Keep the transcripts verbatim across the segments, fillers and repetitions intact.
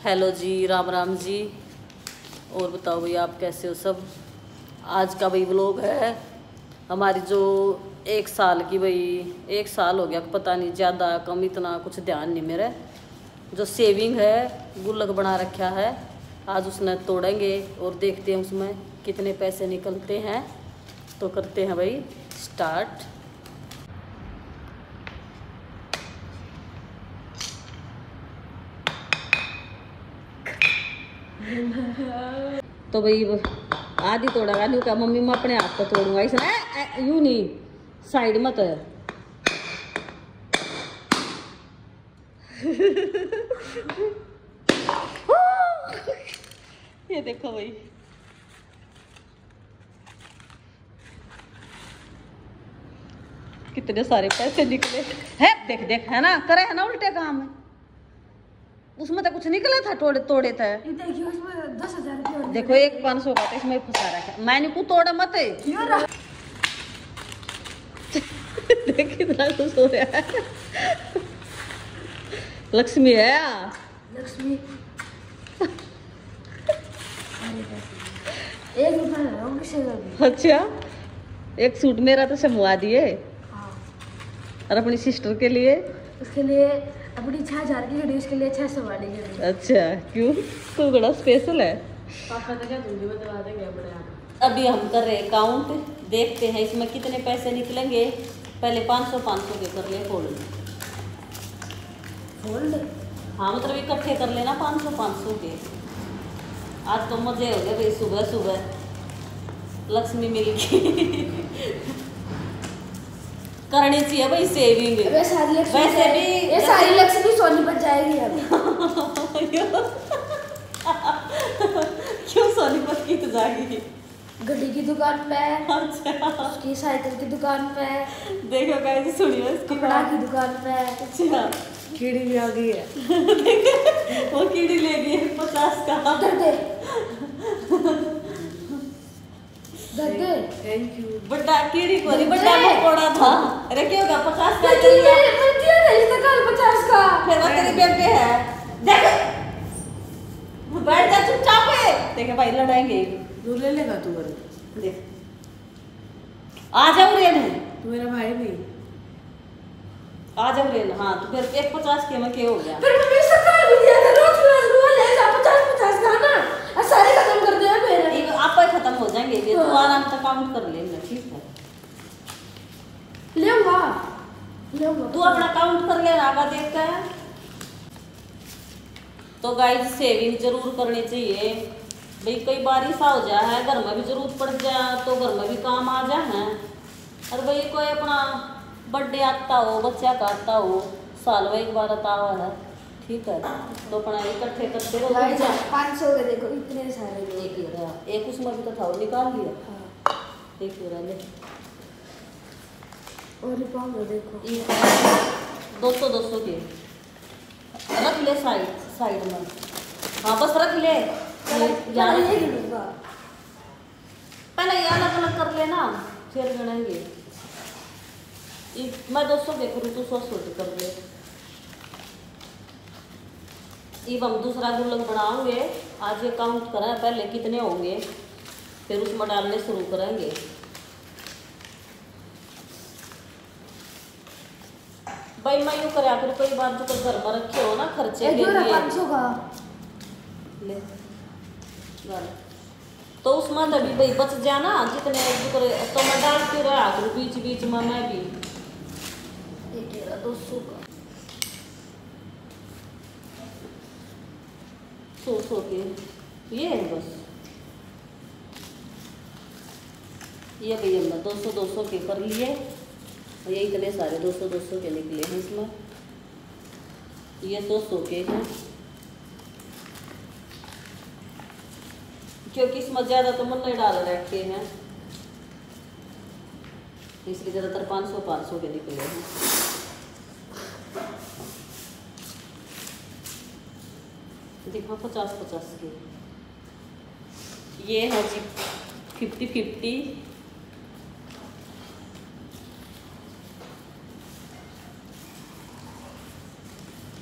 Hello ji, Ram Ram ji. और बताओ भाई, आप कैसे हो सब। आज का भाई व्लॉग है हमारी जो एक साल की, भाई एक साल हो गया, पता नहीं ज़्यादा कम, इतना कुछ ध्यान नहीं मेरे। जो सेविंग है, गुल्लक बना रखा है, आज उसने तोड़ेंगे और देखते हैं उसमें कितने पैसे निकलते हैं। तो करते हैं भाई स्टार्ट। तो भाई आधी तोड़ा न्यू का मम्मी मैं अपने हाथ पर तोड़ूंगा, इसने यूं नहीं, साइड मत है। ये देखो भाई, कितने सारे पैसे निकले है। देख देख है ना, करे है ना उल्टे काम। उसमें तो कुछ निकला था, तोड़े तोड़े थे। देखिए उसमें दस हजार। देखो एक पाँच सौ का तो इसमें फंसा रखा। मैंने को तोड़ा मत है। देख कितना खुश हो रहा है। लक्ष्मी है, लक्ष्मी एक रुपया। अच्छा, एक सूट मेरा तो समवा दिए। हाँ। और अपनी सिस्टर के लिए, उसके लिए अपनी छह हजार की घड़ी, उसके लिए छह सौ वाली घड़ी। अच्छा क्यों, तू बड़ा स्पेशल है। पापा तो क्या तुझे बता देंगे अपने आप। अभी हम कर रहे काउंट, देखते हैं इसमें कितने पैसे निकलेंगे। पहले पाँच सौ पाँच सौ के कर ले फोल्ड। फोल्ड? हाँ मतलब इकट्ठे कर लेना पाँच सौ पाँच सौ के। आज तो मजे हो गए भाई, सुबह सुबह लक्ष्मी मिल गई। करनी चाहिए भाई सेविंग। वैसे भी ये सारी लक्ष्मी सोनी पर जाएगी अब। क्यों सोनीपत की तो जाएगी? गड्डी की दुकान पे, अच्छा उसकी साइकिल की दुकान पे, देखो गाइस सुनियो, इसकी कपड़ा की दुकान पे। अच्छा कीड़ी भी आ गई है। वो कीड़ी ले गई है पचास का। दे दे थैंक यू। बड़ा कीड़ी को नहीं, बड़ा पकोड़ा था। अरे क्या होगा पचास का? ये दिया नहीं था कल पचास का। फिर वो तेरी बेबे है। देख बैठ जा चुपचाप है। देखे भाई लड़ाएंगे। तू ले लेगा तू वाले। देख आ जाओ रेन, तू मेरा भाई नहीं। आ जाओ रेन। हाँ तो फिर एक पचास के में क्या हो गया? फिर मम्मी सरकार भी दिया था, रोज रोज रोज ले जा पचास पचास का ना, और सारे खत्म कर दे फिर। एक आप ही खत्म हो जाएंगे ये। तू आराम से काउंट कर लेना, ठीक है? लेऊंगा लेऊंगा। तू अपना काउंट कर लेना, आगा देखता है। तो गाइस सेविंग जरूर करनी चाहिए भाई। कई बार ऐसा हो जाए है, घर में भी जरूरत पड़ जाए तो घर में भी काम आ जाए है। और भाई कोई अपना बर्थडे आता हो, बच्चा का आता हो, साल में एक बार आता हुआ है, ठीक है? तो अपना इकट्ठे करते रहो। पाँच सौ के देखो इतने सारे। एक ही रहा, एक उसमें भी तो था, वो निकाल लिया। हाँ। एक ही रहा ले। और पाँच देखो दो सौ दो सौ के रख ले साइड साइड में। हाँ बस रख ले। यार ये गिनूंगा पहले ये अलग अलग कर लेना, फिर गिनेंगे। मैं दो सौ के करूँ तो सौ सौ के कर ले। अब हम दूसरा गुल्लक बनाओगे। आज ये काउंट करें पहले कितने होंगे, फिर उसमें डालने शुरू करेंगे। भाई मैं यूँ करा करूँ, कई बार जो घर में रखे हो ना खर्चे के लिए पाँच सौ का ले, तो उसमें तभी भाई बच जाना जितने तो मैं डालती रहा करूँ बीच बीच में। मैं भी दो सौ का सौ सौ के ये है बस। ये भैया हमने दो सौ दो सौ के कर लिए। ये इतने सारे दो सौ दो सौ के निकले हैं इसमें। ये सौ सौ के हैं क्योंकि इसमें ज़्यादा तो मन नहीं डाल रखे हैं, इसलिए ज़्यादातर पाँच सौ पाँच सौ के निकले हैं। देखो पचास पचास के ये है जी, फिफ्टी फिफ्टी।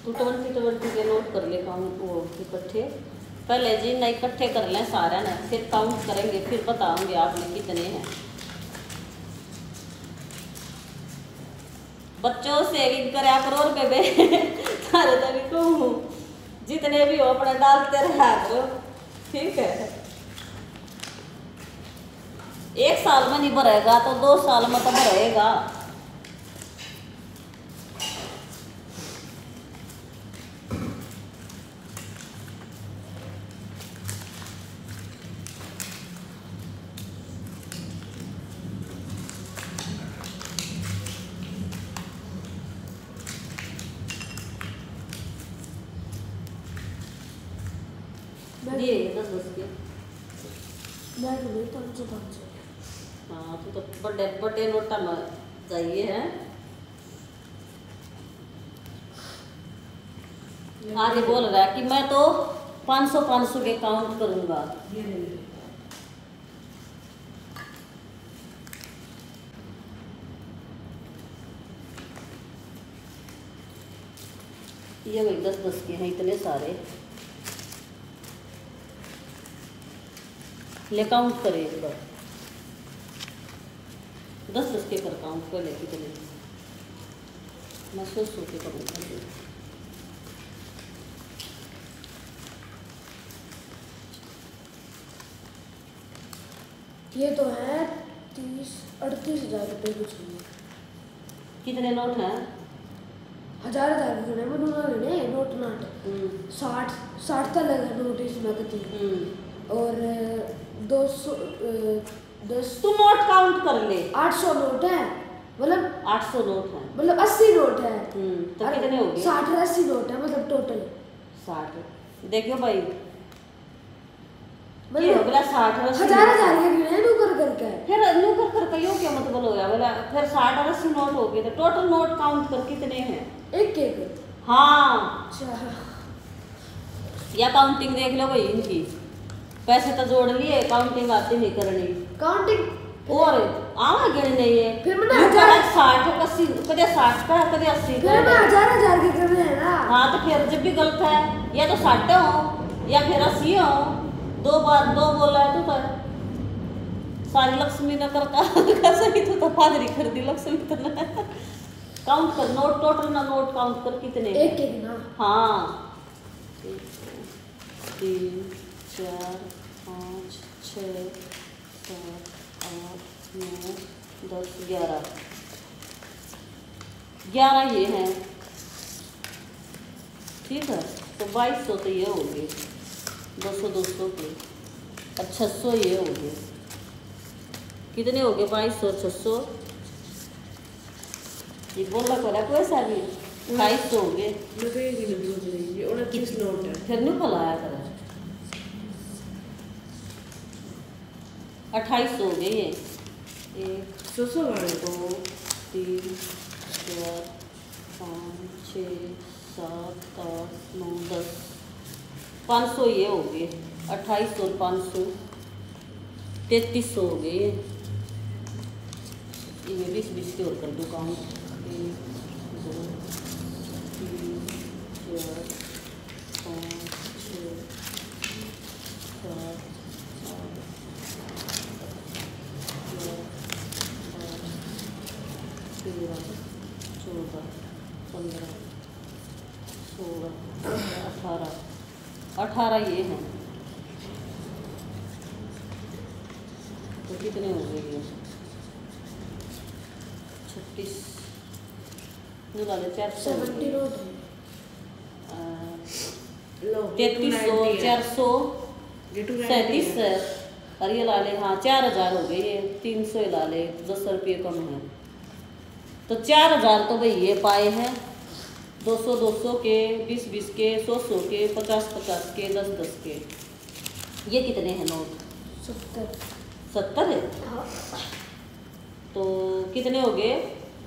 तू ट्वेंटी ट्वेंटी के नोट कर ले काउंट वो इकट्ठे पहले जी नहीं इकट्ठे कर लें सारा ना फिर काउंट करेंगे फिर बताऊंगे आपने कितने हैं। बच्चों सेविंग करा करो बेबे तारे तभी कहूँ जितने भी हो अपना डालते रहा करो ठीक है। एक साल में नहीं भरेगा तो दो साल में तो भरेगा। दिए दस दस के मैं तो नहीं पाँच सौ पाँच सौ। हाँ तो तो बड़े बड़े नोटा में चाहिए है। आगे बोल रहा है कि मैं तो पाँच सौ पाँच सौ के काउंट करूंगा। ये वही दस दस के हैं इतने सारे ले काउंट करे एक बार दस दस के कर काउंट कर ले कितने मैं सौ सौ के करूँगा। ये तो है तीस अड़तीस हजार रुपये कुछ नहीं। कितने नोट हैं? हजार हजार के गने बनूंगा लेने नोट नाट साठ साठ तक लगा नोट इसमें कती और दो सौ दस तू नोट काउंट कर ले। आठ सौ नोट है मतलब आठ सौ नोट है मतलब अस्सी नोट है। तो कितने हो गए? साठ और अस्सी नोट है मतलब टोटल साठ। देखियो भाई मतलब ये हो गया साठ और अस्सी हजार हजार के गिने नू कर करके फिर नू कर कर यो क्या मतलब होया बोला फिर साठ और अस्सी नोट हो गए तो टोटल नोट काउंट कर कितने हैं? एक एक। हाँ अच्छा या काउंटिंग देख लो भाई इनकी पैसे तो जोड़ लिए काउंटिंग आती नहीं करनी काउंटिंग और आवा गिनने ये फिर मैंने हजार साठ अस्सी कदे साठ का कदे अस्सी का फिर मैं हजार हजार के करने हैं ना। हाँ तो फिर जब भी गलत है या तो साठ हो या फिर अस्सी हो दो बार दो बोला है तो, तो सारी लक्ष्मी ने करता सही तो, तो फादरी कर दी लक्ष्मी तो काउंट कर नोट टोटल ना नोट काउंट कर कितने एक एक ना। हाँ तीन चार पाँच छः सात आठ नौ दस ग्यारह ग्यारह ये हैं ठीक है। तो बाईस सौ तो ये हो गए दो सौ दो सौ के और छः सौ ये हो गए कितने हो गए बाईस सौ छः सौ ये बोलना पड़ा कोई ऐसा भी अट्ठाईस सौ हो गए फिर नहीं फैलाया करा अट्ठाईस सौ हो गए ये एक सौ सौ दो तीन चार पाँच छः सात आठ नौ दस पाँच सौ ये हो गए अट्ठाईस सौ पाँच सौ तैंतीस सौ हो गए ये बीस बीस के और कर दूँ काउंट एक दो तीन चार पाँच छः सात तेरह चौदह पंद्रह सोलह अठारह अठारह ये हैं तो कितने हो गए ये छत्तीस निकाले चार सौ सेवेंटी नोट तैतीस सौ चार सौ सैंतीस और ये ला ले हाँ चार हजार हो गए ये तीन सौ ला ले दस रुपये कम है तो चार हजार तो भाई ये पाए हैं दो सौ दो सौ के बीस बीस के सौ सौ के पचास पचास के दस दस के ये कितने हैं नोट? सत्तर सत्तर है। हाँ। तो कितने हो गए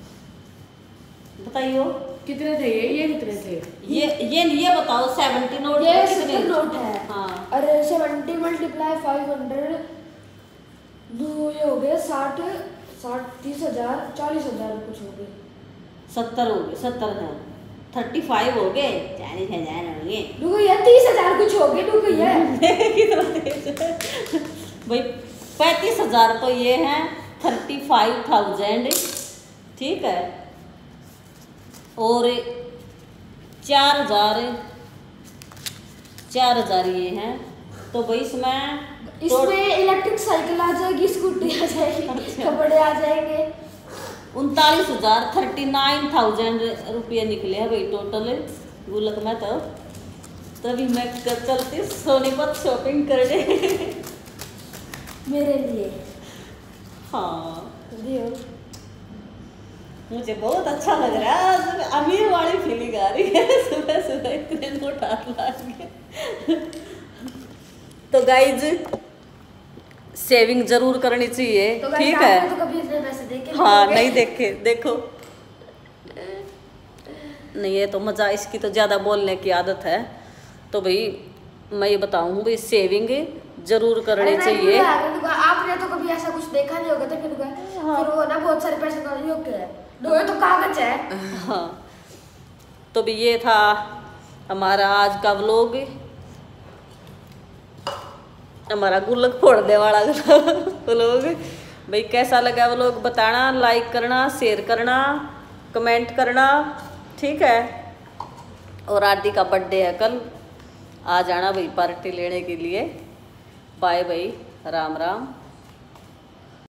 बताइयो कितने थे ये ये कितने थे ये ये ये बताओ सेवेंटी नोट ये कितने सत्तर नोट है। हाँ अरे सेवेंटी मल्टीप्लाई फाइव हंड्रेड दो ये हो गए साठ साठ तीस हजार चालीस हजार कुछ हो गए सत्तर हो गए सत्तर हैं थर्टी फाइव हो गए, चालीस हजार हो गए। रुको ये तीस हजार कुछ हो गए। रुको ये कितना तेज है भाई। पैंतीस हजार तो ये हैं थर्टी फाइव थाउजेंड, ठीक है। और चार हजार चार हजार ये हैं। तो भाई इसमें इसमें इलेक्ट्रिक साइकिल आ जाएगी, स्कूटी आ जाएगी, कपड़े आ जाएंगे। उनतालीस हजार थर्टी नाइन थाउजेंड रुपये निकले हैं भाई टोटल गुल्लक में। तो तभी मैं कर चलती सोनीपत शॉपिंग करने मेरे लिए। हाँ दियो। मुझे बहुत अच्छा लग रहा है, आज अमीर वाली फीलिंग आ रही है सुबह सुबह इतने नोट हाथ लाग के। तो गाइज सेविंग जरूर करनी चाहिए, तो ठीक गाइस, है। आपने तो कभी इतने पैसे देखे हाँ होंगे। नहीं देखे, देखो नहीं ये तो मजा, इसकी तो ज़्यादा बोलने की आदत है। तो भाई मैं ये बताऊँ भाई सेविंग जरूर करनी अरे नहीं, चाहिए। नहीं, नहीं, आपने तो कभी ऐसा कुछ देखा नहीं होगा। तो फिर हाँ। फिर वो ना बहुत सारे पैसे का योग है, दो तो कागज है। हाँ तो भी ये था हमारा आज का व्लॉग, हमारा गुल्लक फोड़ने वाला व्लॉग। भाई कैसा लगा व्लॉग बताना, लाइक करना, शेयर करना, कमेंट करना, ठीक है। और आरती का बर्थडे है कल, आ जाना भाई पार्टी लेने के लिए। बाय भाई, राम राम।